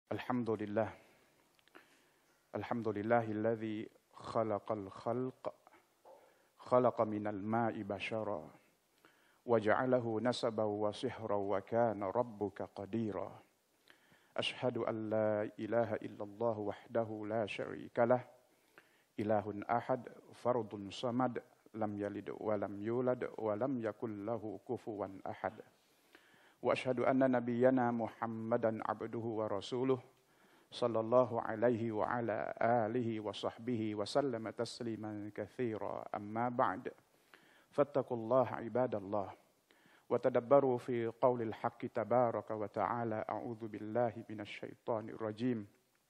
الحمد لله الحمد لله الذي خلق الخلق خلق من الماء بشرا وجعله نسبا وصهرا وكان ربك قديرا أشهد أن لا إله إلا الله وحده لا شريك له إله أحد فرد صمد لم يلد ولم يولد ولم يكن له كفوا أحد وأشهد أن نبينا محمدا عبده ورسوله صلى الله عليه وعلى آله وصحبه وسلم تسليما كثيرا أما بعد فاتقوا الله عباد الله وتدبروا في قول الحق تبارك وتعالى أعوذ بالله من الشيطان الرجيم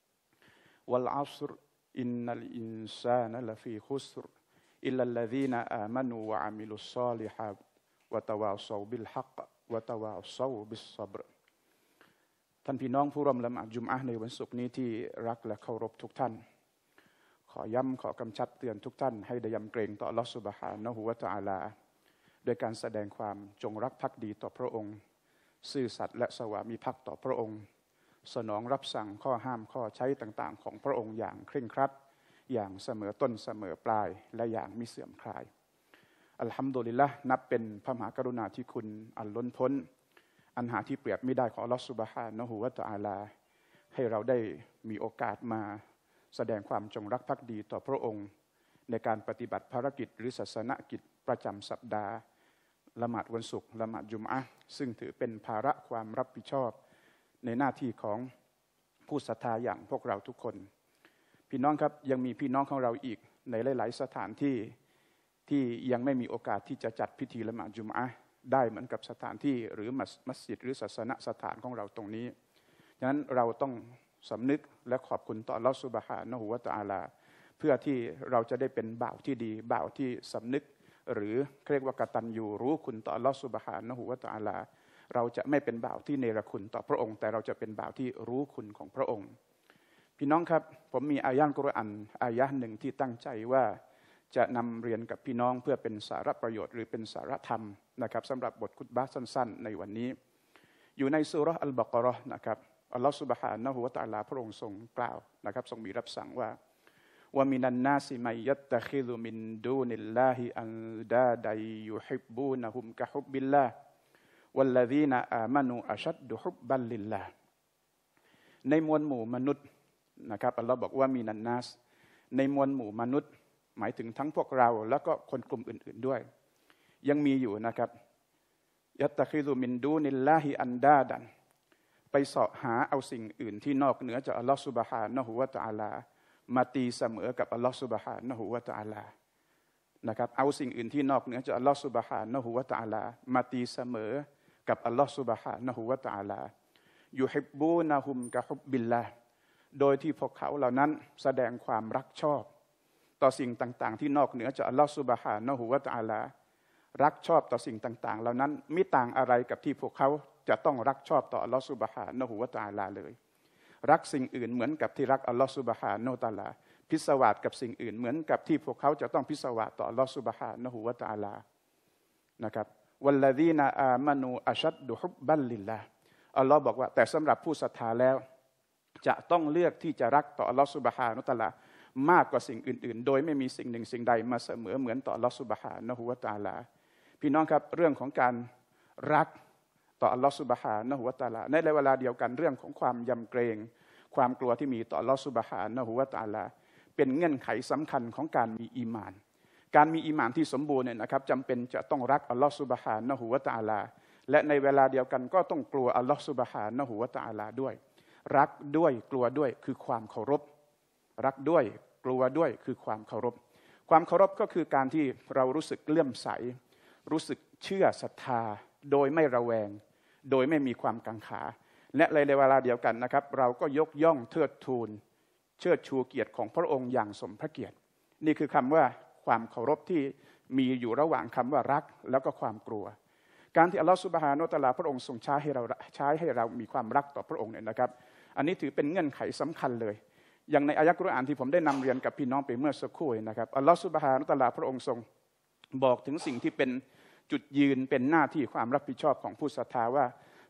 والعصر إن الإنسان لفي خسر إلا الذين آمنوا وعملوا الصالحات وتواصوا بالحقวะตะวาซอบิศศอบรท่านพี่น้องผู้ร่วมละหมาดจุมอะห์ในวันศุกร์นี้ที่รักและเคารพทุกท่านขอย้ำขอกำชับเตือนทุกท่านให้ได้ยำเกรงต่ออัลเลาะห์ซุบฮานะฮูวะตะอาลาโดยการแสดงความจงรักภักดีต่อพระองค์ซื่อสัตย์และสวามิภักดิ์ต่อพระองค์สนองรับสั่งข้อห้ามข้อใช้ต่างๆของพระองค์อย่างเคร่งครัดอย่างเสมอต้นเสมอปลายและอย่างมิเสื่อมคลายอัลฮัมดุลิลละห์นับเป็นพระมหากรุณาธิคุณอันล้นพ้นอันหาที่เปรียบไม่ได้ของอัลเลาะห์ซุบฮานะฮูวะตะอาลาให้เราได้มีโอกาสมาแสดงความจงรักภักดีต่อพระองค์ในการปฏิบัติภารกิจหรือศาสนกิจประจำสัปดาห์ละหมาดวันศุกร์ละหมาดจุมอะห์ซึ่งถือเป็นภาระความรับผิดชอบในหน้าที่ของผู้ศรัทธาอย่างพวกเราทุกคนพี่น้องครับยังมีพี่น้องของเราอีกในหลายๆสถานที่ที่ยังไม่มีโอกาสที่จะจัดพิธีละหมาดจุมอะห์ได้เหมือนกับสถานที่หรือมัสยิดหรือศาสนสถานของเราตรงนี้ฉะนั้นเราต้องสำนึกและขอบคุณต่ออัลเลาะห์ซุบฮานะฮูวะตะอาลาเพื่อที่เราจะได้เป็นบ่าวที่ดีบ่าวที่สำนึกหรือเรียกว่ากตัญญูรู้คุณต่ออัลเลาะห์ซุบฮานะฮูวะตะอาลาเราจะไม่เป็นบ่าวที่เนรคุณต่อพระองค์แต่เราจะเป็นบ่าวที่รู้คุณของพระองค์พี่น้องครับผมมีอายะห์กุรอานอายะห์หนึ่งที่ตั้งใจว่าจะนำเรียนกับพี่น้องเพื่อเป็นสาระประโยชน์หรือเป็นสาระธรรมนะครับสำหรับบทคุตบะห์สั้นๆในวันนี้อยู่ในซูเราะห์อัลบะเกาะเราะห์นะครับอัลเลาะห์ซุบฮานะฮูวะตะอาลาพระองค์ทรงกล่าวนะครับทรงมีรับสั่งว่าวะมินันนาซิมัยยัตตะคิซุมินดูนิลลาฮิอันดาดัยยุฮิบบูนะฮุมกะฮุบบิลลาฮ์วัลลซีนะอามานูอัชัดดุฮุบบัลลิลลาฮ์ในมวลหมู่มนุษย์นะครับอัลเลาะห์บอกว่ามินันนาสในมวลหมู่มนุษย์หมายถึงทั้งพวกเราแล้วก็คนกลุ่มอื่นๆด้วยยังมีอยู่นะครับยัตตะคิซุมินดูนิลลาฮิอันดาดันไปเสาะหาเอาสิ่งอื่นที่นอกเหนือจากอัลเลาะห์ซุบฮานะฮูวะตะอาลามาตีเสมอกับอัลเลาะห์ซุบฮานะฮูวะตะอาลานะครับเอาสิ่งอื่นที่นอกเหนือจากอัลเลาะห์ซุบฮานะฮูวะตะอาลามาตีเสมอกับอัลเลาะห์ซุบฮานะฮูวะตะอาลายุฮิบบูนะฮุมกะฮุบบิลลาฮ์โดยที่พวกเขาเหล่านั้นแสดงความรักชอบต่อสิ่งต่างๆที่นอกเหนือจากอัลเลาะห์ซุบฮานะฮูวะตะอาลารักชอบต่อสิ่งต่างๆเหล่านั้นไม่ต่างอะไรกับที่พวกเขาจะต้องรักชอบต่ออัลเลาะห์ซุบฮานะฮูวะตะอาลาเลยรักสิ่งอื่นเหมือนกับที่รักอัลเลาะห์ซุบฮานะฮูวะตะอาลาพิศวาสกับสิ่งอื่นเหมือนกับที่พวกเขาจะต้องพิศวาสต่ออัลเลาะห์ซุบฮานะฮูวะตะอาลานะครับวัลลซีนะอามานูอัชัดดุฮุบบัลลิลลาฮ์อัลเลาะห์บอกว่าแต่สำหรับผู้ศรัทธาแล้วจะต้องเลือกที่จะรักต่ออัลเลาะห์ซุบฮานะฮูวะตะอาลามากกว่าสิ่งอื่นๆโดยไม่มีสิ่งหนึ่งสิ่งใดมาเสมอเหมือนต่ออัลเลาะห์ซุบฮานะฮูวะตะอาลาพี่น้องครับเรื่องของการรักต่ออัลเลาะห์ซุบฮานะฮูวะตะอาลาในเวลาเดียวกันเรื่องของความยำเกรงความกลัวที่มีต่ออัลเลาะห์ซุบฮานะฮูวะตะอาลาเป็นเงื่อนไขสำคัญของการมีอีหม่านการมีอีหม่านที่สมบูรณ์เนี่ยนะครับจำเป็นจะต้องรักอัลเลาะห์ซุบฮานะฮูวะตะอาลาและในเวลาเดียวกันก็ต้องกลัวอัลเลาะห์ซุบฮานะฮูวะตะอาลาด้วยรักด้วยกลัวด้วยคือความเคารพรักด้วยกลัวด้วยคือความเคารพความเคารพก็คือการที่เรารู้สึกเลื่อมใสรู้สึกเชื่อศรัทธาโดยไม่ระแวงโดยไม่มีความกังขาและในเวลาเดียวกันนะครับเราก็ยกย่องเทิดทูนเชิดชูเกียรติของพระองค์อย่างสมพระเกียรตินี่คือคำว่าความเคารพที่มีอยู่ระหว่างคำว่ารักแล้วก็ความกลัวการที่อัลเลาะห์ซุบฮานะฮูวะตะอาลาพระองค์ทรงใช้ให้เรามีความรักต่อพระองค์เนี่ยนะครับอันนี้ถือเป็นเงื่อนไขสำคัญเลยอย่างในอายะห์กุรอานที่ผมได้นำเรียนกับพี่น้องไปเมื่อสักครู่นะครับอัลเลาะห์ซุบฮานะฮูวะตะอาลาพระองค์ทรงบอกถึงสิ่งที่เป็นจุดยืนเป็นหน้าที่ความรับผิดชอบของผู้ศรัทธาว่า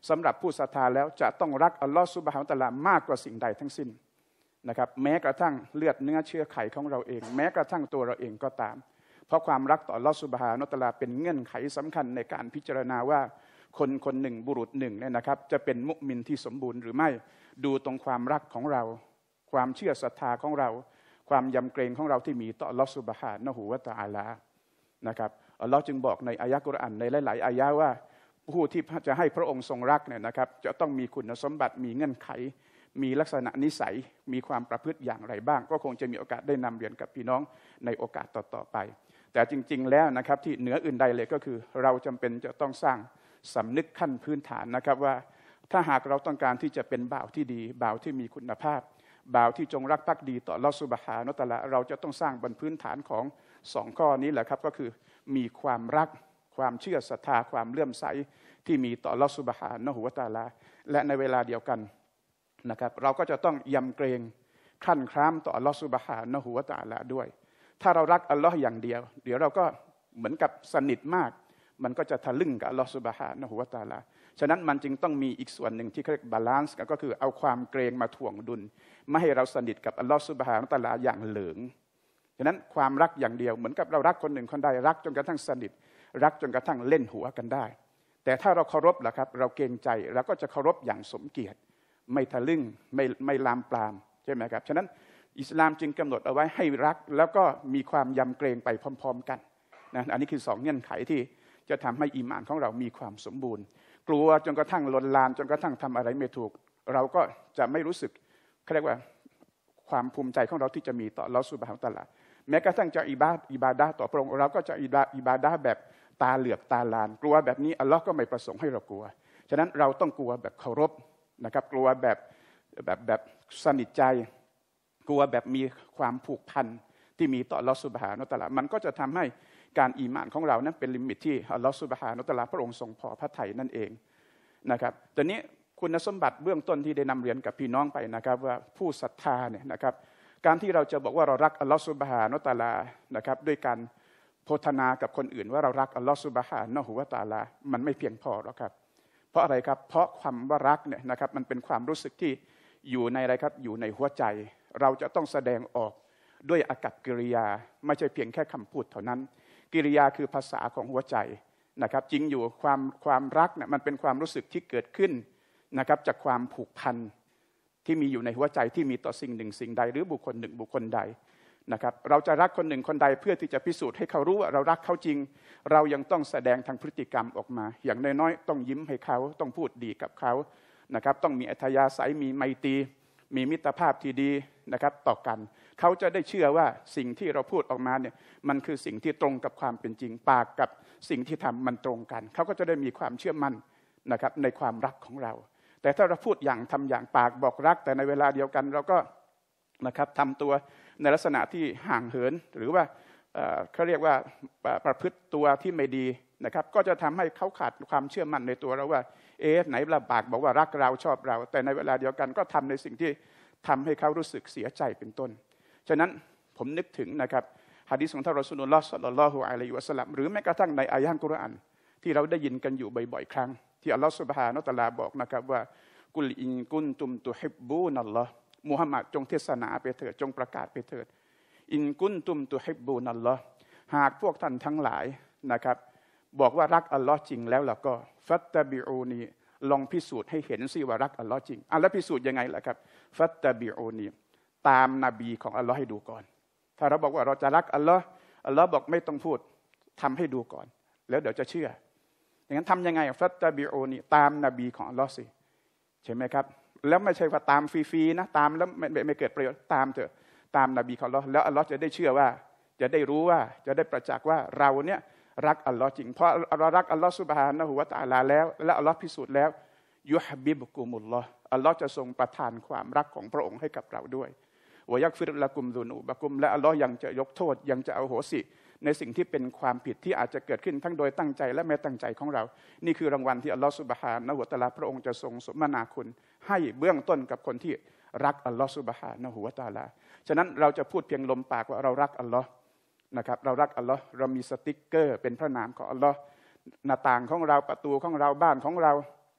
สำหรับผู้ศรัทธาแล้วจะต้องรักอัลลอฮฺซุบฮานะฮูวะตะอาลามากกว่าสิ่งใดทั้งสิ้นนะครับแม้กระทั่งเลือดเนื้อเชื้อไขของเราเองแม้กระทั่งตัวเราเองก็ตามเพราะความรักต่ออัลลอฮฺซุบฮานะฮูวะตะอาลาเป็นเงื่อนไขสำคัญในการพิจารณาว่าคนคนหนึ่งบุรุษหนึ่งเนี่ยนะครับจะเป็นมุมินที่สมบูรณ์หรือไม่ดูตรงความรักของเราความเชื่อศรัทธาของเราความยำเกรงของเราที่มีต่ออัลลอฮฺซุบฮานะฮูวะตะอาลานะครับอัลลอฮ์จึงบอกในอายะห์กุรอานในหลายๆอายะห์ว่าผู้ที่จะให้พระองค์ทรงรักเนี่ยนะครับจะต้องมีคุณสมบัติมีเงื่อนไขมีลักษณะนิสัยมีความประพฤติอย่างไรบ้างก็คงจะมีโอกาสได้นำเรียนกับพี่น้องในโอกาสต่อๆไปแต่จริงๆแล้วนะครับที่เหนืออื่นใดเลยก็คือเราจำเป็นจะต้องสร้างสำนึกขั้นพื้นฐานนะครับว่าถ้าหากเราต้องการที่จะเป็นบ่าวที่ดีบ่าวที่มีคุณภาพบ่าวที่จงรักภักดีต่ออัลเลาะห์ซุบฮานะฮูวะตะอาลาเราจะต้องสร้างบนพื้นฐานของ2ข้อนี้แหละครับก็คือมีความรักความเชื่อศรัทธาความเลื่อมใสที่มีต่ออัลเลาะห์ซุบฮานะฮูวะตะอาลาและในเวลาเดียวกันนะครับเราก็จะต้องยำเกรงขั้นคร้ามต่ออัลเลาะห์ซุบฮานะฮูวะตะอาลาด้วยถ้าเรารักอัลเลาะห์อย่างเดียวเดี๋ยวเราก็เหมือนกับสนิทมากมันก็จะทะลึ่งกับอัลเลาะห์ซุบฮานะฮูวะตะอาลาฉะนั้นมันจึงต้องมีอีกส่วนหนึ่งที่เรียกบาลานซ์ก็คือเอาความเกรงมาถ่วงดุลไม่ให้เราสนิทกับอัลเลาะห์ซุบฮานะฮูวะตะอาลาอย่างเหลิงฉะนั้นความรักอย่างเดียวเหมือนกับเรารักคนหนึ่งคนใดรักจนกระทั่งสนิทรักจนกระทั่งเล่นหัวกันได้แต่ถ้าเราเคารพล่ะครับเราเกรงใจเราก็จะเคารพอย่างสมเกียรติไม่ทะลึ่งไม่ลามปรามใช่ไหมครับฉะนั้นอิสลามจึงกำหนดเอาไว้ให้รักแล้วก็มีความยำเกรงไปพร้อมๆกันนะอันนี้คือ2เงื่อนไขที่จะทำให้อีหม่านของเรามีความสมบูรณ์กลัวจนกระทั่งลนลานจนกระทั่งทำอะไรไม่ถูกเราก็จะไม่รู้สึกเขาเรียกว่าความภูมิใจของเราที่จะมีต่ออัลเลาะห์ซุบฮานะฮูวะตะอาลาแม้กระทั่งจะอิบาดะห์ต่อพระองค์เราก็จะอิบาดะห์แบบตาเหลือกตาลานกลัวแบบนี้อัลเลาะห์ก็ไม่ประสงค์ให้เรากลัวฉะนั้นเราต้องกลัวแบบเคารพนะครับกลัวแบบสนิทใจกลัวแบบมีความผูกพันที่มีต่ออัลเลาะห์ซุบฮานะฮูวะตะอาลามันก็จะทำให้การอีหม่านของเรานั้นเป็นลิมิตที่อัลเลาะห์ซุบฮานะฮูวะตะอาลาพระองค์ทรงพอพระทัยนั่นเองนะครับตอนนี้คุณสมบัติเบื้องต้นที่ได้นำเรียนกับพี่น้องไปนะครับว่าผู้ศรัทธาเนี่ยนะครับการที่เราจะบอกว่าเรารักอัลเลาะห์ซุบฮานะฮูวะตะอาลานะครับด้วยการโพธนากับคนอื่นว่าเรารักอัลเลาะห์ซุบฮานะฮูวะตะอาลามันไม่เพียงพอหรอกครับเพราะอะไรครับเพราะความว่ารักเนี่ยนะครับมันเป็นความรู้สึกที่อยู่ในอะไรครับอยู่ในหัวใจเราจะต้องแสดงออกด้วยอากัปกิริยาไม่ใช่เพียงแค่คำพูดเท่านั้นกิริยาคือภาษาของหัวใจนะครับจริงอยู่ความรักเนี่ยมันเป็นความรู้สึกที่เกิดขึ้นนะครับจากความผูกพันที่มีอยู่ในหัวใจที่มีต่อสิ่งหนึ่งสิ่งใดหรือบุคคลหนึ่งบุคคลใดนะครับเราจะรักคนหนึ่งคนใดเพื่อที่จะพิสูจน์ให้เขารู้ว่าเรารักเขาจริงเรายังต้องแสดงทางพฤติกรรมออกมาอย่างน้อยๆต้องยิ้มให้เขาต้องพูดดีกับเขานะครับต้องมีอัธยาศัยมีไมตรีมีมิตรภาพที่ดีนะครับต่อกันเขาจะได้เชื่อว่าสิ่งที่เราพูดออกมาเนี่ยมันคือสิ่งที่ตรงกับความเป็นจริงปากกับสิ่งที่ทำมันตรงกันเขาก็จะได้มีความเชื่อมั่นนะครับในความรักของเราแต่ถ้าเราพูดอย่างทำอย่างปากบอกรักแต่ในเวลาเดียวกันเราก็นะครับทำตัวในลักษณะที่ห่างเหินหรือว่าเขาเรียกว่าประพฤติตัวที่ไม่ดีนะครับก็จะทำให้เขาขาดความเชื่อมั่นในตัวเราว่าไหนละปากบอกว่ารักเราชอบเราแต่ในเวลาเดียวกันก็ทำในสิ่งที่ทำให้เขารู้สึกเสียใจเป็นต้นฉะนั้นผมนึกถึงนะครับหะดีษของท่านรอซูลุลลอฮ์ ศ็อลลัลลอฮุอะลัยฮิวะซัลลัมหรือแม้กระทั่งในอายะห์กุรอานที่เราได้ยินกันอยู่บ่อยๆครั้งที่อัลเลาะห์ซุบฮานะฮูวะตะอาลาบอกนะครับว่ากุลอินกุนตุมตุฮิบบูนัลลอฮ์มุฮัมมัดจงเทศนาไปเถิดจงประกาศไปเถิดอินกุนตุมตุฮิบบูนัลลอฮ์หากพวกท่านทั้งหลายนะครับบอกว่ารักอัลลอฮ์จริงแล้วก็ฟัตตะบิอูนีลองพิสูจน์ให้เห็นสิว่ารักอัลลอฮ์จริงแล้วพิสูจน์ยังไงล่ะครับฟัตตะบิอูนีตามนบีของอัลลอฮ์ให้ดูก่อนถ้าเราบอกว่าเราจะรักอัลลอฮ์บอกไม่ต้องพูดทำให้ดูก่อนแล้วเดี๋ยวจะเชื่ออย่างนั้นทำยังไงฟัตตะบิอูนีตามนบีของอัลลอฮ์สิใช่ไหมครับแล้วไม่ใช่ว่าตามฟรีๆนะตามแล้วไม่เกิดประโยชน์ตามเถอะตามนบีของอัลลอฮ์แล้วอัลลอฮ์จะได้เชื่อว่าจะได้รู้ว่าจะได้ประจักษ์ว่าเราเนี่ยรักอัลลอฮ์จริงเพราะเรารักอัลลอฮ์ซุบฮานะฮูวะตะอาลาแล้วและอัลลอฮ์พิสูจน์แล้วยุฮบิบุกุมุลลอฮ์อัลลอฮ์จะทรงประทานความรักของพระองค์ให้กับเราด้วยวะยักฟิรละกุมซุนูบะกุมและอัลลอฮ์ยังจะยกโทษยังจะอโหสิในสิ่งที่เป็นความผิดที่อาจจะเกิดขึ้นทั้งโดยตั้งใจและไม่ตั้งใจของเรานี่คือรางวัลที่อัลลอฮ์ซุบฮานะฮูวะตะอาลาพระองค์จะทรงสมนาคุณให้เบื้องต้นกับคนที่รักอัลลอฮ์ซุบฮานะฮูวะตะอาลาฉะนั้นเราจะพูดเพียงลมปากว่าเรารักอัลลอฮ์นะครับเรารักอัลลอฮ์เรามีสติ๊กเกอร์เป็นพระนามของอัลลอฮ์หน้าต่างของเราประตูของเราบ้านของเรา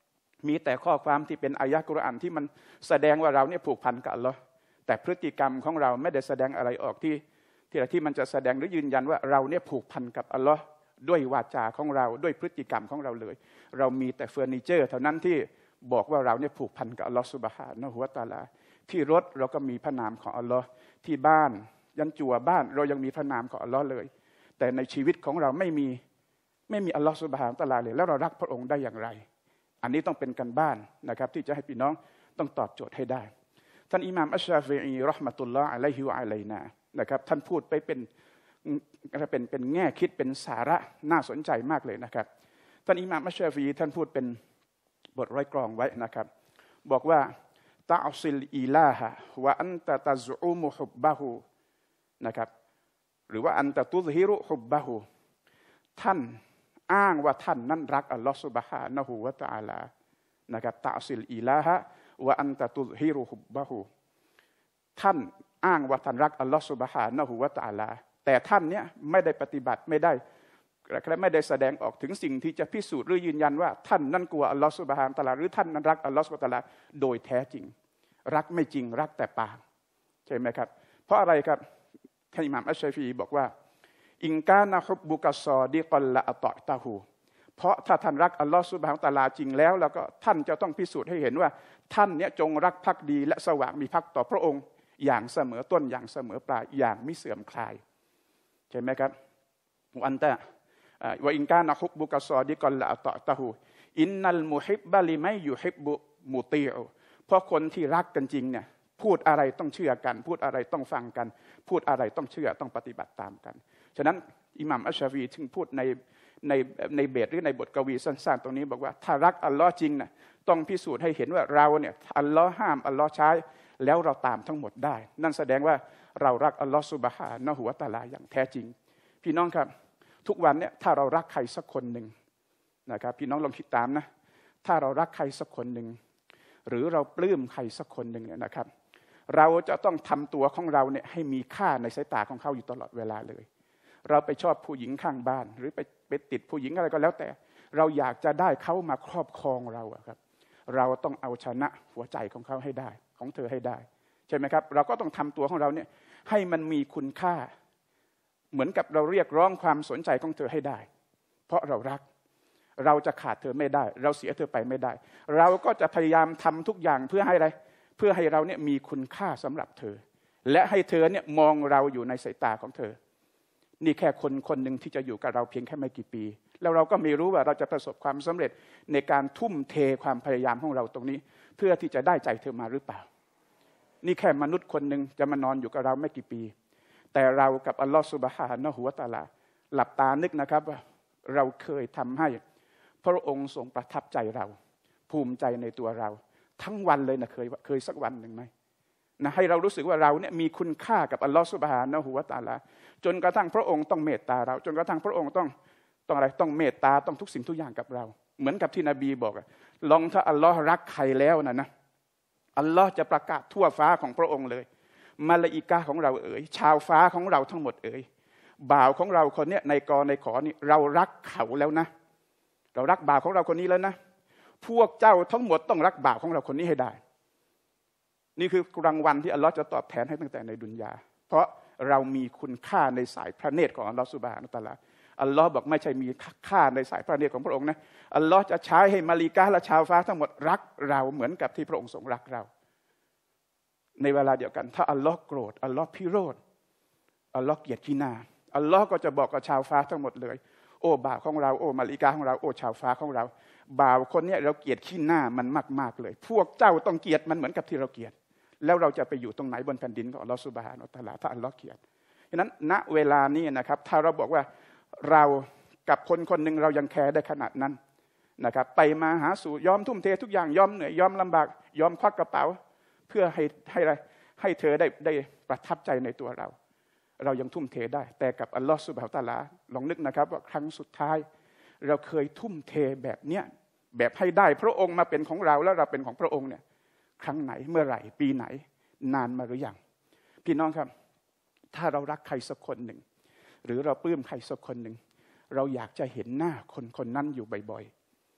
มีแต่ข้อความที่เป็นอายะห์กุรอานที่มันแสดงว่าเราเนี่ยผูกพันกับอัลลอฮ์แต่พฤติกรรมของเราไม่ได้แสดงอะไรออกที่มันจะแสดงหรือยืนยันว่าเราเนี่ยผูกพันกับอัลลอฮ์ด้วยวาจาของเราด้วยพฤติกรรมของเราเลยเรามีแต่เฟอร์นิเจอร์เท่านั้นที่บอกว่าเราเนี่ยผูกพันกับอัลลอฮ์ซุบฮานะฮูวะตะอาลาที่รถเราก็มีพระนามของอัลลอฮ์ที่บ้านยันจั่วบ้านเรายังมีพระนามของอัลลอฮ์เลยแต่ในชีวิตของเราไม่มีอัลลอฮ์ซุบฮานะฮูวะตะอาลาเลยแล้วเรารักพระองค์ได้อย่างไรอันนี้ต้องเป็นการบ้านนะครับที่จะให้พี่น้องต้องตอบโจทย์ให้ได้ท่านอิหม่ามอัชชาฟิอีเราะห์มะตุลลอฮ์อะลัยฮิวะอะลัยนานะครับท่านพูดไปเป็นแง่คิดเป็นสาระน่าสนใจมากเลยนะครับท่านอิหม่ามอัชชาฟิอีท่านพูดเป็นบทร้อยกรองไว้นะครับบอกว่าตะอซิลอิลาฮะวะอันตะตัซอุมุฮุบบะฮูนะครับหรือว่าอันตะตุซฮิรุฮุบบะฮูท่านอ้างว่าท่านนั้นรักอัลลอฮฺซุบฮานะฮูวะตะอาลานะครับตะอซิลอิลาฮะวะอันตะตุซฮิรุฮุบบะฮูท่านอ้างว่าท่านรักอัลลอฮฺซุบฮานะฮูวะตะอาลาแต่ท่านเนี่ยไม่ได้ปฏิบัติไม่ได้แสดงออกถึงสิ่งที่จะพิสูจน์หรือยืนยันว่าท่านนั้นกลัวอัลลอฮฺซุบฮานะฮูวะตะอาลาหรือท่านนั้นรักอัลลอฮฺซุบฮานะฮูวะตะอาลาโดยแท้จริงรักไม่จริงรักแต่ปากใช่ไหมครับเพราะอะไรครับท่านอิหม่ามอัชชัยฟีบอกว่าอินกานะฮุบบุกัสซอดิกัลละอะตอตะฮูเพราะถ้าท่านรักอัลลอฮฺซุบฮานะฮูวะตะอาลาจริงแล้วก็ท่านจะต้องพิสูจน์ให้เห็นว่าท่านเนี่ยจงรักภักดีและสว่างมีภักต่อพระองค์อย่างเสมอต้นอย่างเสมอปลายอย่างไม่เสื่อมคลายใช่ไหมครับอันตะว่าอินกานะฮุบบุกัสซอดิกัลละอะตอตะฮูอินนัลมุฮิบบะลิมัยยุฮิบบุมุตีอเพราะคนที่รักกันจริงเนี่ยพูดอะไรต้องเชื่อกันพูดอะไรต้องฟังกันพูดอะไรต้องเชื่อต้องปฏิบัติตามกันฉะนั้นอิหม่ามอัชชาฟีจึงพูดในเบทหรือในบทกวีสั้นๆตรงนี้บอกว่าถ้ารักอัลลอฮ์จริงนะต้องพิสูจน์ให้เห็นว่าเราเนี่ยอัลลอฮ์ห้ามอัลลอฮ์ใช้แล้วเราตามทั้งหมดได้นั่นแสดงว่าเรารักอัลลอฮ์ซุบฮานะฮูวะตะอาลาอย่างแท้จริงพี่น้องครับทุกวันเนี่ยถ้าเรารักใครสักคนหนึ่งนะครับพี่น้องลองคิดตามนะถ้าเรารักใครสักคนหนึ่งหรือเราปลื้มใครสักคนหนึ่งเนี่ยนะครับเราจะต้องทำตัวของเราเนี่ยให้มีค่าในสายตาของเขาอยู่ตลอดเวลาเลยเราไปชอบผู้หญิงข้างบ้านหรือไปติดผู้หญิงอะไรก็แล้วแต่เราอยากจะได้เขามาครอบครองเราครับเราต้องเอาชนะหัวใจของเขาให้ได้ของเธอให้ได้ใช่ไหมครับเราก็ต้องทำตัวของเราเนี่ยให้มันมีคุณค่าเหมือนกับเราเรียกร้องความสนใจของเธอให้ได้เพราะเรารักเราจะขาดเธอไม่ได้เราเสียเธอไปไม่ได้เราก็จะพยายามทำทุกอย่างเพื่อให้อะไรเพื่อให้เราเนี่ยมีคุณค่าสำหรับเธอและให้เธอเนี่ยมองเราอยู่ในสายตาของเธอนี่แค่คนหนึ่งที่จะอยู่กับเราเพียงแค่ไม่กี่ปีแล้วเราก็ไม่รู้ว่าเราจะประสบความสำเร็จในการทุ่มเทความพยายามของเราตรงนี้เพื่อที่จะได้ใจเธอมาหรือเปล่านี่แค่มนุษย์คนหนึ่งจะมานอนอยู่กับเราไม่กี่ปีแต่เรากับอัลลอฮฺซุบฮานะฮูวะตะอาลาหลับตานึกนะครับว่าเราเคยทำให้พระองค์ทรงประทับใจเราภูมิใจในตัวเราทั้งวันเลยนะเคยสักวันหนึ่งไหมนะให้เรารู้สึกว่าเราเนี่ยมีคุณค่ากับอัลลอฮฺซุบฮานะฮูวะตะอาลาจนกระทั่งพระองค์ต้องเมตตาเราจนกระทั่งพระองค์ต้องอะไรต้องเมตตาต้องทุกสิ่งทุกอย่างกับเราเหมือนกับที่นบีบอกลองถ้าอัลลอฮ์รักใครแล้วนะอัลลอฮ์จะประกาศทั่วฟ้าของพระองค์เลยมาลาอิกะห์ของเราชาวฟ้าของเราทั้งหมดบ่าวของเราคนเนี้ยในกอในขอนี่เรารักเขาแล้วนะเรารักบ่าวของเราคนนี้แล้วนะพวกเจ้าทั้งหมดต้องรักบ่าวของเราคนนี้ให้ได้นี่คือรางวัลที่อัลลอฮ์จะตอบแทนให้ตั้งแต่ในดุนยาเพราะเรามีคุณค่าในสายพระเนตรของอัลลอฮ์ซุบฮานะฮูวะตะอาลาอัลลอฮ์บอกไม่ใช่มีค่าในสายพระเนตรของพระองค์นะอัลลอฮ์จะใช้ให้มาลิกะห์และชาวฟ้าทั้งหมดรักเราเหมือนกับที่พระองค์ทรงรักเราในเวลาเดียวกันถ้าอัลลอฮ์โกรธอัลลอฮ์พิโรธอัลลอฮ์เกลียดขี้หน้าอัลลอฮ์ก็จะบอกกับชาวฟ้าทั้งหมดเลยโอ้บ่าวของเราโอ้มาลิกะห์ของเราโอ้ชาวฟ้าของเราบ่าวคนนี้เราเกลียดขี้หน้ามันมากๆเลยพวกเจ้าต้องเกลียดมันเหมือนกับที่เราเกลียดแล้วเราจะไปอยู่ตรงไหนบนแผ่นดินของอัลลอฮ์ซุบฮานะฮูวะตะอาลาถ้าอัลลอฮ์เกลียดฉะนั้นณเวลานี้นะครับถ้าเราบอกว่าเรากับคนหนึ่งเรายังแคร์ได้ขนาดนั้นนะครับไปมาหาสู่ยอมทุ่มเททุกอย่างยอมเหนื่อยยอมลำบากยอมควักกระเป๋าเพื่อให้เธอได้ประทับใจในตัวเรายังทุ่มเทได้แต่กับอัลลอฮ์ซุบฮานะฮูวะตะอาลาลองนึกนะครับว่าครั้งสุดท้ายเราเคยทุ่มเทแบบเนี้ยแบบให้ได้พระองค์มาเป็นของเราแล้วเราเป็นของพระองค์เนี่ยครั้งไหนเมื่อไหร่ปีไหนนานมาหรือยังพี่น้องครับถ้าเรารักใครสักคนหนึ่งหรือเราปลื้มใครสักคนหนึ่งเราอยากจะเห็นหน้าคนนั้นอยู่บ่อย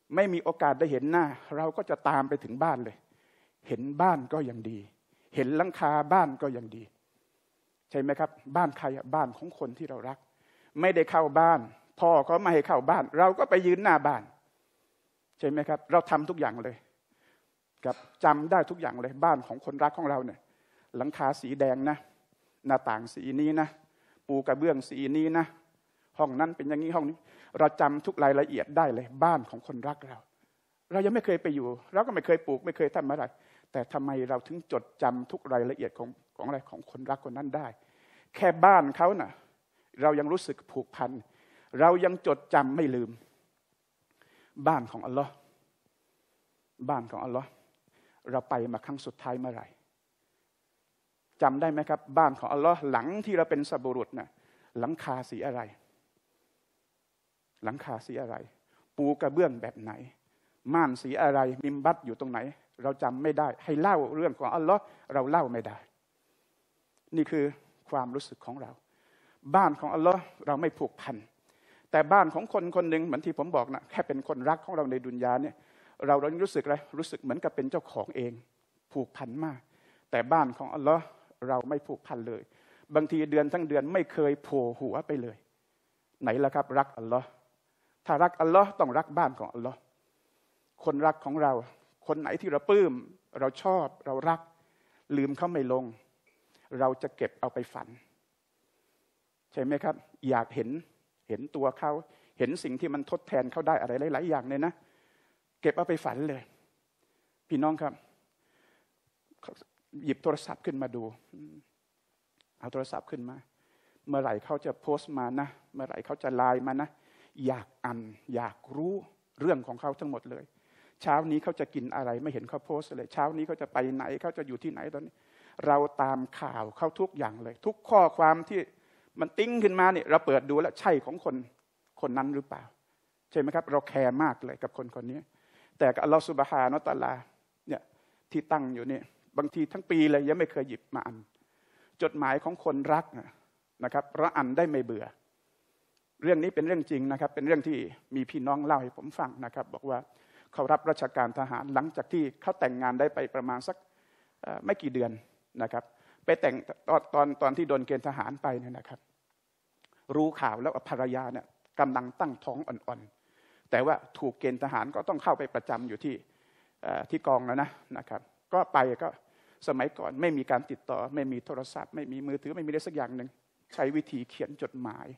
ไม่มีโอกาสได้เห็นหน้าเราก็จะตามไปถึงบ้านเลยเห็นบ้านก็ยังดีเห็นหลังคาบ้านก็ยังดีใช่ไหมครับบ้านใครบ้านของคนที่เรารักไม่ได้เข้าบ้านพ่อก็ไม่ให้เข้าบ้านเราก็ไปยืนหน้าบ้านใช่ไหมครับเราทำทุกอย่างเลยครับจำได้ทุกอย่างเลยบ้านของคนรักของเราเนี่ยหลังคาสีแดงนะหน้าต่างสีนี้นะปูกระเบื้องสีนี้นะห้องนั้นเป็นอย่างนี้ห้องนี้เราจำทุกรายละเอียดได้เลยบ้านของคนรักเรายังไม่เคยไปอยู่เราก็ไม่เคยปลูกไม่เคยทำอะไรแต่ทำไมเราถึงจดจำทุกรายละเอียดของอะไรของคนรักคนนั้นได้แค่บ้านเขาน่ะเรายังรู้สึกผูกพันเรายังจดจำไม่ลืมบ้านของอัลลอฮ์บ้านของอัลลอฮ์เราไปมาครั้งสุดท้ายเมื่อไหร่จำได้ไหมครับบ้านของอัลลอฮ์หลังที่เราเป็นสับบุรุษน่ะหลังคาสีอะไรหลังคาสีอะไรปูกระเบื้องแบบไหนม่านสีอะไรมิมบัตอยู่ตรงไหนเราจำไม่ได้ให้เล่าเรื่องของอัลลอฮ์เราเล่าไม่ได้นี่คือความรู้สึกของเราบ้านของอัลลอฮ์เราไม่ผูกพันแต่บ้านของคนคนหนึ่งเหมือนที่ผมบอกนะแค่เป็นคนรักของเราในดุนยาเนี่ยเรารู้สึกอะไรรู้สึกเหมือนกับเป็นเจ้าของเองผูกพันมากแต่บ้านของอัลลอฮ์เราไม่ผูกพันเลยบางทีเดือนทั้งเดือนไม่เคยโผล่หัวไปเลยไหนล่ะครับรักอัลลอฮ์ถ้ารักอัลลอฮ์ต้องรักบ้านของอัลลอฮ์คนรักของเราคนไหนที่เราปลื้มเราชอบเรารักลืมเขาไม่ลงเราจะเก็บเอาไปฝันใช่ไหมครับอยากเห็นตัวเขาเห็นสิ่งที่มันทดแทนเขาได้อะไรหลายๆอย่างเลยนะเก็บเอาไปฝันเลยพี่น้องครับหยิบโทรศัพท์ขึ้นมาดูเอาโทรศัพท์ขึ้นมาเมื่อไหร่เขาจะโพสต์มานะเมื่อไหร่เขาจะไลน์มานะอยากอ่านอยากรู้เรื่องของเขาทั้งหมดเลยเช้านี้เขาจะกินอะไรไม่เห็นเขาโพสต์เลยเช้านี้เขาจะไปไหนเขาจะอยู่ที่ไหนตอนนี้เราตามข่าวเขาทุกอย่างเลยทุกข้อความที่มันติ้งขึ้นมาเนี่ยเราเปิดดูแล้วใช่ของคนนั้นหรือเปล่าใช่ไหมครับเราแคร์มากเลยกับคนนี้แต่กับอัลลอฮฺซุบฮานะฮูวะตะอาลาเนี่ยที่ตั้งอยู่เนี่ยบางทีทั้งปีเลยยังไม่เคยหยิบมาอ่านจดหมายของคนรักนะครับเราอ่านได้ไม่เบื่อเรื่องนี้เป็นเรื่องจริงนะครับเป็นเรื่องที่มีพี่น้องเล่าให้ผมฟังนะครับบอกว่าเขารับราชการทหารหลังจากที่เขาแต่งงานได้ไปประมาณสักไม่กี่เดือนนะครับไปแต่งตอนที่โดนเกณฑ์ทหารไปเนี่ยนะครับรู้ข่าวแล้วภรรยาเนี่ยกำลังตั้งท้องอ่อนๆแต่ว่าถูกเกณฑ์ทหารก็ต้องเข้าไปประจำอยู่ที่กองแล้วนะครับก็ไปก็สมัยก่อนไม่มีการติดต่อไม่มีโทรศัพท์ไม่มีมือถือไม่มีอะไรสักอย่างหนึ่งใช้วิธีเขียนจดหมาย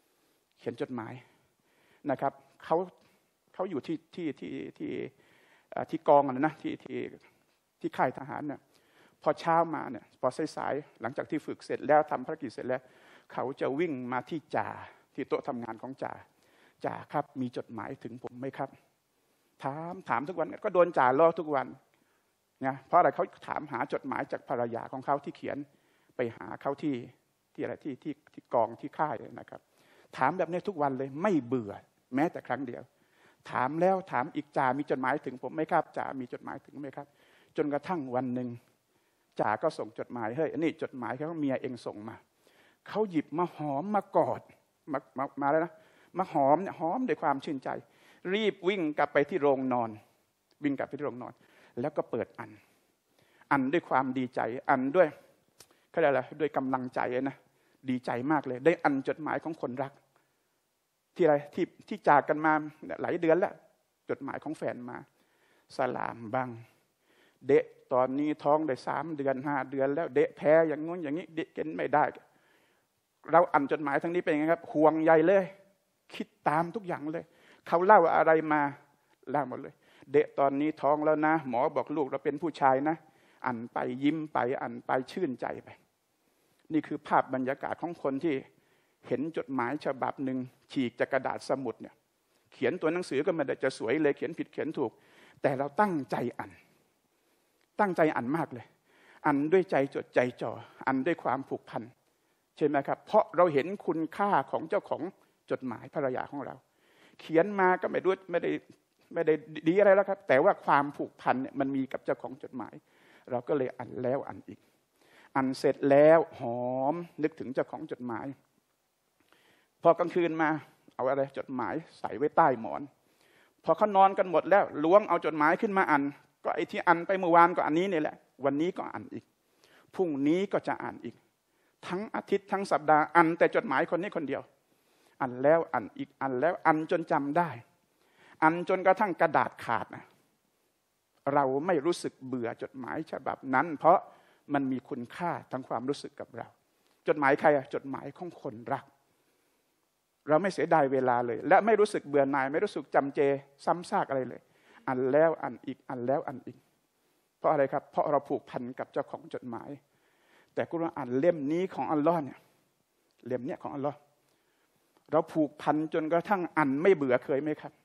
นะครับเขาอยู่ที่กองนะที่ค่ายทหารเนี่ยพอเช้ามาเนี่ยพอสายๆหลังจากที่ฝึกเสร็จแล้วทำภารกิจเสร็จแล้วเขาจะวิ่งมาที่จ่าที่โต๊ะทำงานของจ่าครับมีจดหมายถึงผมไหมครับถามทุกวันก็โดนจ่าล้อทุกวันนะเพราะอะไรเขาถามหาจดหมายจากภรรยาของเขาที่เขียนไปหาเขาที่อะไรที่กองที่ค่ายนะครับถามแบบนี้ทุกวันเลยไม่เบื่อแม้แต่ครั้งเดียวถามแล้วถามอีกจ่ามีจดหมายถึงผมไหมครับจ่ามีจดหมายถึงไหมครับจนกระทั่งวันหนึ่งจ่าก็ส่งจดหมายเฮ้ยนี่จดหมายเขาเมียเองส่งมาเขาหยิบมาหอมมากอดมาแล้วนะมาหอมเนี่ยหอมด้วยความชื่นใจรีบวิ่งกลับไปที่โรงนอนแล้วก็เปิดอ่านด้วยความดีใจอ่านด้วยเขาเรียกอะไรด้วยกำลังใจนะดีใจมากเลยได้อ่านจดหมายของคนรักที่จากกันมาหลายเดือนแล้วจดหมายของแฟนมาสลามบังเดะตอนนี้ท้องได้3 เดือน 5 เดือนแล้วเดะแพ้อย่างงู้นอย่างนี้เดะกินไม่ได้เราอ่านจดหมายทั้งนี้เป็นยังไงครับห่วงใยเลยคิดตามทุกอย่างเลยเขาเล่าอะไรมาเล่าหมดเลยเดะตอนนี้ท้องแล้วนะหมอบอกลูกเราเป็นผู้ชายนะอ่านไปยิ้มไปอ่านไปชื่นใจไปนี่คือภาพบรรยากาศของคนที่เห็นจดหมายฉบับหนึ่งฉีกจากกระดาษสมุดเนี่ยเขียนตัวหนังสือก็ไม่ได้จะสวยเลยเขียนผิดเขียนถูกแต่เราตั้งใจอ่านมากเลยอ่านด้วยใจจดใจจ่ออ่านด้วยความผูกพันใช่ไหมครับเพราะเราเห็นคุณค่าของเจ้าของจดหมายภรรยาของเราเขียนมาก็ไม่ได้ดีอะไรแล้วครับแต่ว่าความผูกพันเนี่ยมันมีกับเจ้าของจดหมายเราก็เลยอ่านแล้วอ่านอีกอ่านเสร็จแล้วหอมนึกถึงเจ้าของจดหมายพอกลางคืนมาเอาอะไรจดหมายใส่ไว้ใต้หมอนพพอเขานอนกันหมดแล้วล้วงเอาจดหมายขึ้นมาอ่านก็ไอ้ที่อ่านไปเมื่อวานก็อันนี้นี่แหละวันนี้ก็อ่านอีกพรุ่งนี้ก็จะอ่านอีกทั้งอาทิตย์ทั้งสัปดาห์อ่านแต่จดหมายคนนี้คนเดียวอ่านแล้วอ่านอีกอ่านแล้วอ่านจนจำได้อ่านจนกระทั่งกระดาษขาดนะเราไม่รู้สึกเบื่อจดหมายฉบับนั้นเพราะมันมีคุณค่าทางความรู้สึกกับเราจดหมายใครจดหมายของคนรักเราไม่เสียดายเวลาเลยและไม่รู้สึกเบื่อหน่ายไม่รู้สึกจำเจซ้ำซากอะไรเลยอ่านแล้วอ่านอีกอ่านแล้วอ่านอีกเพราะอะไรครับเพราะเราผูกพันกับเจ้าของจดหมายแต่กุรอานเล่มนี้ของอัลลอฮ์เนี่ยเล่มเนี้ยของอัลลอฮ์เราผูกพันจนกระทั่งอ่านไม่เบื่อเคยไหมครับ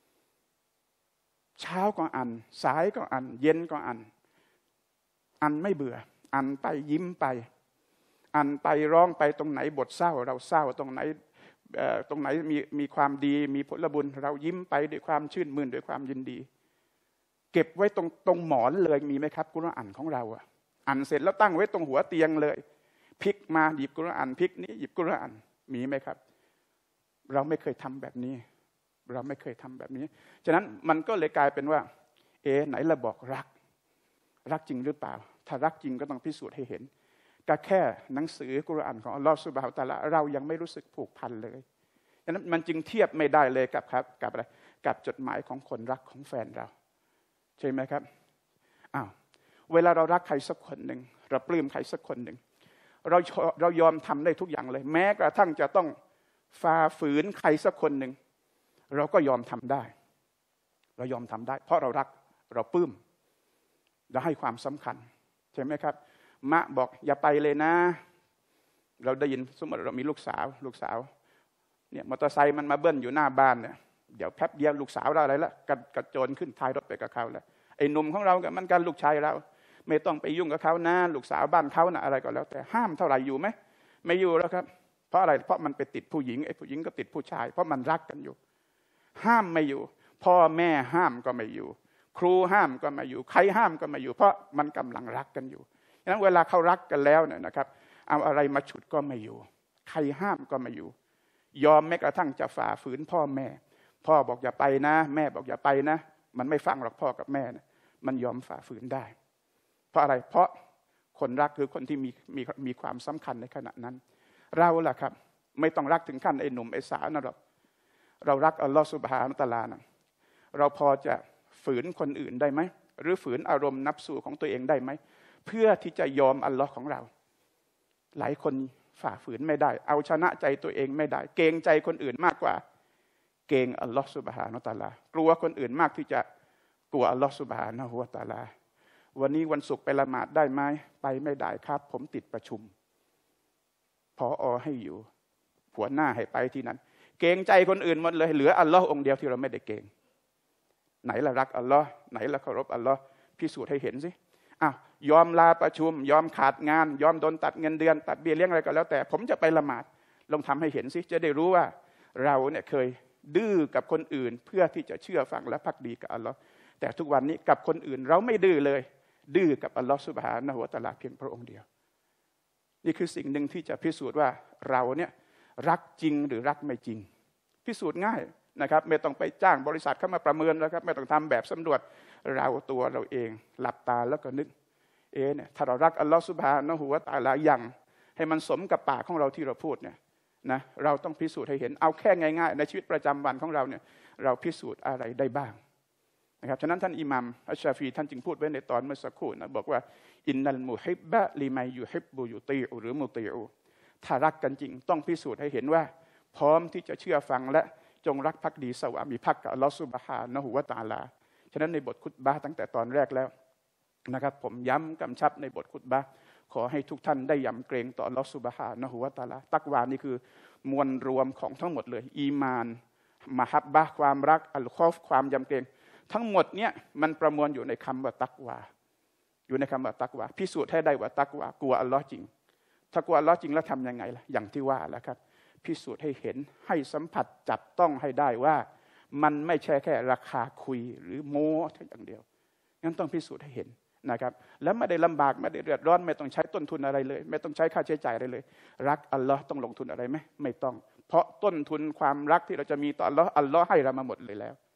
เช้าก็อ่านสายก็อ่านเย็นก็อ่านไม่เบื่ออ่านไปยิ้มไปอ่านไปร้องไปตรงไหนบทเศร้าเราเศร้าตรงไหนมีความดีมีผลบุญเรายิ้มไปด้วยความชื่นมื่นด้วยความยินดีเก็บไว้ตรงหมอนเลยมีไหมครับกุรอานของเราอ่านเสร็จแล้วตั้งไว้ตรงหัวเตียงเลยพลิกมาหยิบกุรอานพลิกนี้หยิบกุรอานมีไหมครับเราไม่เคยทำแบบนี้เราไม่เคยทำแบบนี้ฉะนั้นมันก็เลยกลายเป็นว่าไหนเราบอกรักจริงหรือเปล่าถ้ารักจริงก็ต้องพิสูจน์ให้เห็นก็แค่หนังสือกุรอานของอัลลอฮฺซุบฮานะฮูวะตะอาลาเรายังไม่รู้สึกผูกพันเลยฉะนั้นมันจึงเทียบไม่ได้เลยกับอะไรกับจดหมายของคนรักของแฟนเราใช่ไหมครับเวลาเรารักใครสักคนหนึ่งเราปลื้มใครสักคนหนึ่งเรายอมทำได้ทุกอย่างเลยแม้กระทั่งจะต้องฝ่าฝืนใครสักคนหนึ่งเราก็ยอมทำได้เรายอมทำได้เพราะเรารักเราปลื้มเราให้ความสำคัญใช่ไหมครับมะบอกอย่าไปเลยนะเราได้ยินสมมติเรามีลูกสาวเนี่ยมอเตอร์ไซค์มันมาเบิ้ลอยู่หน้าบ้านเนี่ยเดี๋ยวแป๊บเดียวลูกสาวเราอะไรละกระโจนขึ้นท้ายรถไปกับเขาแล้วไอ้หนุ่มของเรากับมันกันลูกชายเราไม่ต้องไปยุ่งกับเขานะลูกสาวบ้านเขานะอะไรก็แล้วแต่ห้ามเท่าไหร่อยู่ไหมไม่อยู่แล้วครับเพราะอะไรเพราะมันไปติดผู้หญิงไอ้ผู้หญิงก็ติดผู้ชายเพราะมันรักกันอยู่ห้ามไม่อยู่พ่อแม่ห้ามก็ไม่อยู่ครูห้ามก็ไม่อยู่ใครห้ามก็ไม่อยู่เพราะมันกำลังรักกันอยู่ฉะนั้นเวลาเขารักกันแล้วเนี่ยนะครับเอาอะไรมาฉุดก็ไม่อยู่ใครห้ามก็ไม่อยู่ยอมแม้กระทั่งจะฝ่าฝืนพ่อแม่พ่อบอกอย่าไปนะแม่บอกอย่าไปนะมันไม่ฟังหรอกพ่อกับแม่นะมันยอมฝ่าฝืนได้เพราะอะไรเพราะคนรักคือคนที่มีความสำคัญในขณะนั้นเราล่ะครับไม่ต้องรักถึงขั้นไอ้หนุ่มไอ้สาวนะหรอกเรารักอัลลอฮฺซุบฮานะฮูวะตะอาลานะเราพอจะฝืนคนอื่นได้ไหมหรือฝืนอารมณ์นับสู่ของตัวเองได้ไหมเพื่อที่จะยอมอัลลอฮ์ของเราหลายคนฝ่าฝืนไม่ได้เอาชนะใจตัวเองไม่ได้เกรงใจคนอื่นมากกว่าเกรงอัลลอฮ์ซุบฮานะฮูวะตะอาลากลัวคนอื่นมากที่จะกลัวอัลลอฮ์ซุบฮานะฮูวะตะอาลาวันนี้วันศุกร์ไปละหมาดได้ไหมไปไม่ได้ครับผมติดประชุมผอ.ให้อยู่หัวหน้าให้ไปที่นั้นเกรงใจคนอื่นหมดเลยเหลืออัลลอฮ์องค์เดียวที่เราไม่ได้เกรงไหนละรักอัลลอฮ์ไหนละเคารพอัลลอฮ์พิสูจน์ให้เห็นสิยอมลาประชุมยอมขาดงานยอมโดนตัดเงินเดือนตัดเบี้ยเลี้ยงอะไรก็แล้วแต่ผมจะไปละหมาดลองทำให้เห็นสิจะได้รู้ว่าเราเนี่ยเคยดื้อกับคนอื่นเพื่อที่จะเชื่อฟังและภักดีกับอัลลอฮ์แต่ทุกวันนี้กับคนอื่นเราไม่ดื้อเลยดื้อกับอัลลอฮ์ซุบฮานะฮูวะตะอาลาเพียงพระองค์เดียวนี่คือสิ่งหนึ่งที่จะพิสูจน์ว่าเราเนี่ยรักจริงหรือรักไม่จริงพิสูจน์ง่ายนะครับไม่ต้องไปจ้างบริษัทเข้ามาประเมินแล้วครับไม่ต้องทำแบบสำรวจเราตัวเราเองหลับตาแล้วก็นึกเนี่ยถ้าเรารักอัลลอฮฺซุบฮานะฮูวะตะอาลาอย่างให้มันสมกับปากของเราที่เราพูดเนี่ยนะเราต้องพิสูจน์ให้เห็นเอาแค่ง่ายๆในชีวิตประจำวันของเราเนี่ยเราพิสูจน์อะไรได้บ้างนะครับฉะนั้นท่านอิหม่ามอัชชาฟีท่านจึงพูดไว้ในตอนเมื่อสักครู่นะบอกว่าอินนัลมุฮิบบะลิมัยยุฮิบบุยุตีอูหรือมุตีอูถ้ารักกันจริงต้องพิสูจน์ให้เห็นว่าพร้อมที่จะเชื่อฟังและจงรักภักดีสวามิภักดิ์กับอัลลอฮฺซุบฮานะฮูวะตะอาลาฉะนั้นในบทคุตบะห์ตั้งแต่ตอนแรกแล้วนะครับผมย้ำกำชับในบทคุตบะห์ขอให้ทุกท่านได้ยำเกรงต่ออัลลอฮฺซุบฮานะฮูวะตะอาลาตักวานี่คือมวลรวมของทั้งหมดเลยอีมานมะฮับบะห์ความรักอัลคอฟความยำเกรงทั้งหมดเนี่ยมันประมวลอยู่ในคำว่าตักวาอยู่ในคำว่าตักวาพิสูจน์ให้ได้ว่าตักวากลัวอัลลอฮ์จริงถ้ากลัวอัลลอฮ์จริงแล้วทำยังไงล่ะอย่างที่ว่าแล้วครับพิสูจน์ให้เห็นให้สัมผัสจับต้องให้ได้ว่ามันไม่ใช่แค่ราคาคุยหรือโม้แค่อย่างเดียวงั้นต้องพิสูจน์ให้เห็นนะครับแล้วไม่ได้ลำบากไม่ได้เดือดร้อนไม่ต้องใช้ต้นทุนอะไรเลยไม่ต้องใช้ค่าใช้จ่ายอะไรเลยรักอัลลอฮ์ต้องลงทุนอะไรไหมไม่ต้องเพราะต้นทุนความรักที่เราจะมีต่ออัลลอฮ์ให้เรามาหมดเลยแล้ว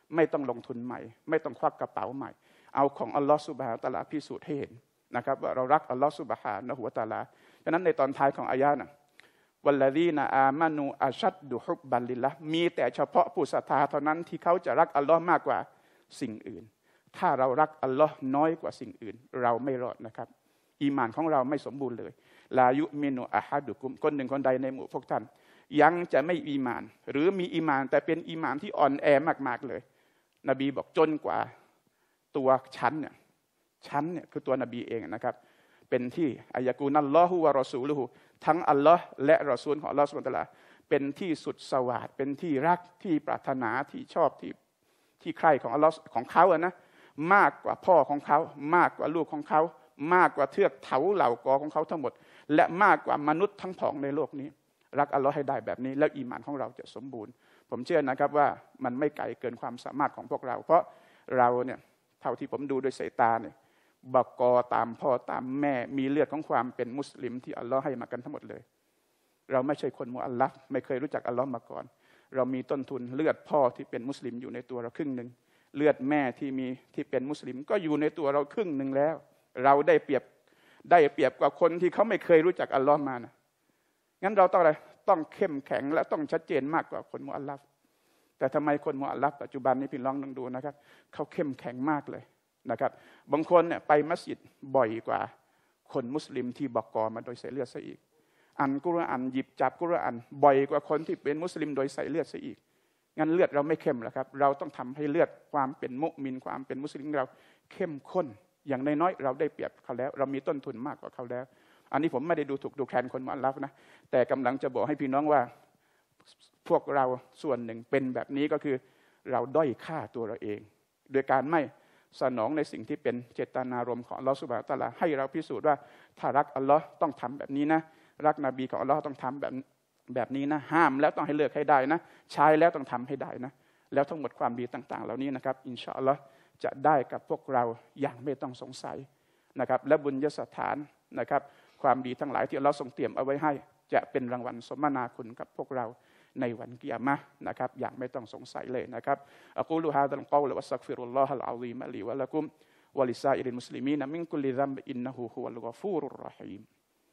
ไม่ต้องลงทุนใหม่ไม่ต้องควักกระเป๋าใหม่เอาของอัลลอฮฺซุบฮานะฮูวะตะอาลาพิสูจน์ให้เห็นนะครับว่าเรารักอัลลอฮฺซุบฮานะฮูวะตะอาลาฉะนั้นในตอนท้ายของอายะห์นะวัลลซีนะอามานูอัชัดดุฮุบบัลลิลละห์มีแต่เฉพาะผู้ศรัทธาเท่านั้นที่เขาจะรักอัลลอฮ์มากกว่าสิ่งอื่นถ้าเรารักอัลลอฮ์น้อยกว่าสิ่งอื่นเราไม่รอดนะครับอีหม่านของเราไม่สมบูรณ์เลยลายุมินุอะฮัดุกุมคนหนึ่งคนใดในหมู่พวกท่านยังจะไม่อีหม่านหรือมีอีหม่านแต่เป็นอีหม่านที่อ่อนแอมากๆเลยนบีบอกจนกว่าตัวฉันเนี่ยคือตัวนบีเองนะครับเป็นที่อายะกูนัลลอฮุวะรอซูลุฮุทั้งอัลลอฮ์และรอซูลของอัลลอฮ์ซุบฮานะฮูวะตะอาลาเป็นที่สุดสวาทเป็นที่รักที่ปรารถนาที่ชอบที่ใคร่ของอัลลอฮ์ของเขาอะนะมากกว่าพ่อของเขามากกว่าลูกของเขามากกว่าเทือกเขาเหล่ากอของเขาทั้งหมดและมากกว่ามนุษย์ทั้งผองในโลกนี้รักอัลลอฮ์ให้ได้แบบนี้แล้วอีหม่านของเราจะสมบูรณ์ผมเชื่อนะครับว่ามันไม่ไกลเกินความสามารถของพวกเราเพราะเราเนี่ยเท่าที่ผมดูด้วยสายตาเนี่ยบักกอตามพ่อตามแม่มีเลือดของความเป็นมุสลิมที่อัลลอฮ์ให้มากันทั้งหมดเลยเราไม่ใช่คนมุอัลลัฟไม่เคยรู้จักอัลลอฮ์มาก่อนเรามีต้นทุนเลือดพ่อที่เป็นมุสลิมอยู่ในตัวเราครึ่งนึงเลือดแม่ที่เป็นมุสลิมก็อยู่ในตัวเราครึ่งนึงแล้วเราได้เปรียบกว่าคนที่เขาไม่เคยรู้จักอัลลอฮ์มานะงั้นเราต้องอะไรต้องเข้มแข็งและต้องชัดเจนมากกว่าคนมุอัลลัฟแต่ทำไมคนมุอัลลัฟปัจจุบันนี้พี่ลองดูนะครับเขาเข้มแข็งมากเลยนะครับบางคนเนี่ยไปมัสยิดบ่อยกว่าคนมุสลิมที่บักกอมาโดยใส่เลือดซะอีกอ่านกุรอานหยิบจับกุรอานบ่อยกว่าคนที่เป็นมุสลิมโดยใส่เลือดซะอีกงั้นเลือดเราไม่เข้มหรอกครับเราต้องทำให้เลือดความเป็นมุมินความเป็นมุสลิมเราเข้มข้นอย่างน้อยๆเราได้เปรียบเขาแล้วเรามีต้นทุนมากกว่าเขาแล้วอันนี้ผมไม่ได้ดูถูกดูแคลนคนมุอัลลัฟนะแต่กำลังจะบอกให้พี่น้องว่าพวกเราส่วนหนึ่งเป็นแบบนี้ก็คือเราด้อยค่าตัวเราเองโดยการไม่สนองในสิ่งที่เป็นเจตนารมณ์ของอัลลอฮฺซุบฮานะฮูวะตะอาลาให้เราพิสูจน์ว่าถ้ารักอัลลอฮ์ต้องทำแบบนี้นะรักนบีของอัลลอฮ์ต้องทำแบบนี้นะห้ามแล้วต้องให้เลิกให้ได้นะใช้แล้วต้องทำให้ได้นะแล้วทั้งหมดความดีต่างๆเหล่านี้นะครับอินชาอัลลอฮ์จะได้กับพวกเราอย่างไม่ต้องสงสัยนะครับและบุญยสถานนะครับความดีทั้งหลายที่อัลลอฮ์ทรงเตรียมเอาไว้ให้จะเป็นรางวัลสมนาคุณกับพวกเราในวันกิยามะห์นะครับอย่างไม่ต้องสงสัยเลยนะครับอะกูลุฮาซัลกอลวะอัสตัฆฟิรุลลอฮัลอะซีมะลีวะละกุมวะลิซาอิริลมุสลิมีนมินกุลิซัมบอินนะฮูฮุวัลกอฟูรุรเราะฮีม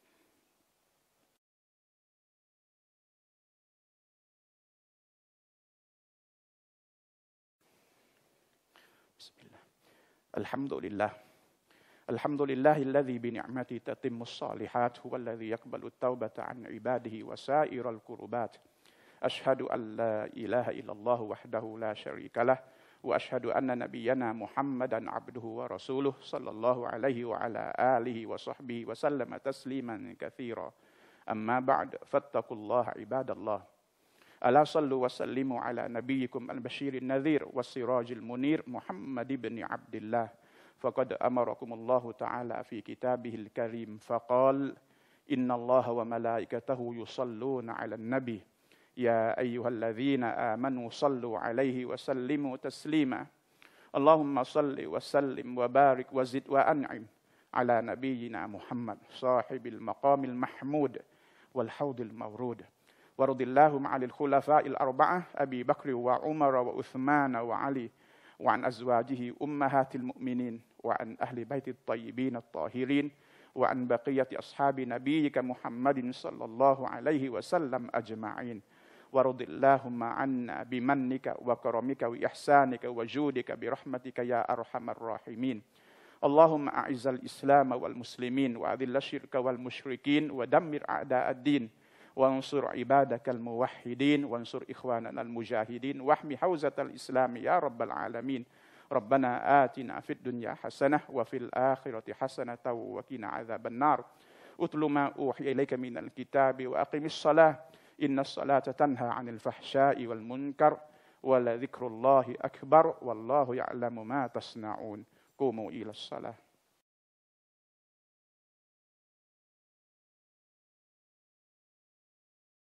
الحمد لله الحمد لله الذي بنعمته تتم الصالحات هو الذي يقبل التوبة عن عباده وسائر القربات أشهد أن لا إله إلا الله وحده لا شريك له وأشهد أن نبينا محمدا عبده ورسوله صلى الله عليه وعلى آله وصحبه وسلم تسليما كثيرا أما بعد فاتقوا الله عباد الله ألا صلوا وسلموا على نبيكم البشير النذير والسراج المنير محمد بن عبد الله فقد أمركم الله تعالى في كتابه الكريم فقال إن الله وملائكته يصلون على النبي يا أيها الذين آمنوا صلوا عليه وسلموا تسليما اللهم صل وسلم وبارك وزد وأنعم على نبينا محمد صاحب المقام المحمود والحوض المورود ورضي اللهم عن الخلفاء الأربعة أبي بكر وعمر وعثمان وعلي وعن أزواجه أمهات المؤمنين وعن أهل بيت الطيبين الطاهرين وعن بقية أصحاب نبيك محمد صلى الله عليه وسلم أجمعين ورضي اللهم عنا بمنك وكرمك وإحسانك وجودك برحمتك يا أرحم الراحمين اللهم أعز الإسلام والمسلمين وأذل الشرك والمشركين ودمر أعداء الدين وانصر عبادك الموحدين وانصر إخواننا المجاهدين واحمي حوزة الإسلام يا رب العالمين ربنا آتنا في الدنيا حسنة وفي الآخرة حسنة وقنا عذاب النار أتل ما أوحي إليك من الكتاب وأقم الصلاة إن الصلاة تنهى عن الفحشاء والمنكر ولذكر الله أكبر والله يعلم ما تصنعون قوموا إلى الصلاة